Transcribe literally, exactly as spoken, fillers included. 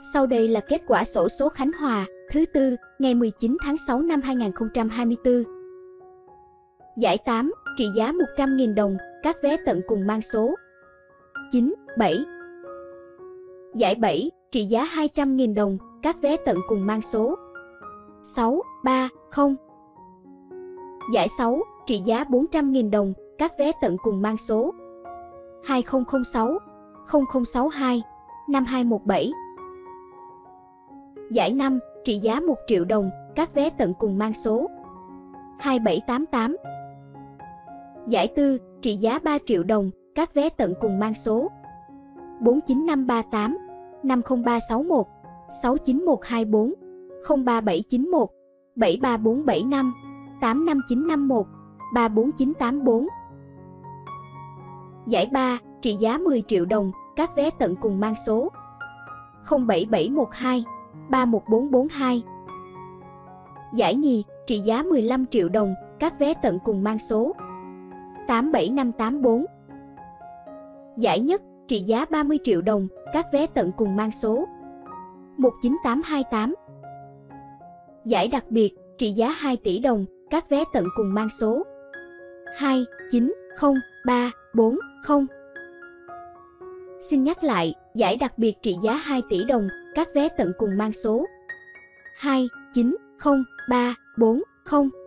Sau đây là kết quả xổ số Khánh Hòa thứ tư ngày mười chín tháng sáu năm hai nghìn không trăm hai mươi tư. Giải tám trị giá một trăm nghìn đồng, các vé tận cùng mang số chín, bảy. Giải bảy trị giá hai trăm nghìn đồng, các vé tận cùng mang số sáu, ba, không. Giải sáu trị giá bốn trăm nghìn đồng, các vé tận cùng mang số hai không không sáu, không không sáu hai, năm hai một bảy. Giải năm trị giá một triệu đồng, các vé tận cùng mang số hai bảy tám tám. Giải tư trị giá ba triệu đồng, các vé tận cùng mang số bốn chín năm ba tám, năm không ba sáu một, sáu chín một hai bốn, không ba bảy chín một, bảy ba bốn bảy năm, tám năm chín năm một, ba bốn chín tám bốn. Giải ba trị giá mười triệu đồng, các vé tận cùng mang số không bảy bảy một hai, ba một bốn bốn hai. Giải nhì trị giá mười lăm triệu đồng, các vé tận cùng mang số tám bảy năm tám bốn. Giải nhất trị giá ba mươi triệu đồng, các vé tận cùng mang số một chín tám hai tám. Giải đặc biệt trị giá hai tỷ đồng, các vé tận cùng mang số hai chín không ba bốn không. Xin nhắc lại, giải đặc biệt trị giá hai tỷ đồng, các vé tận cùng mang số hai chín không ba bốn không.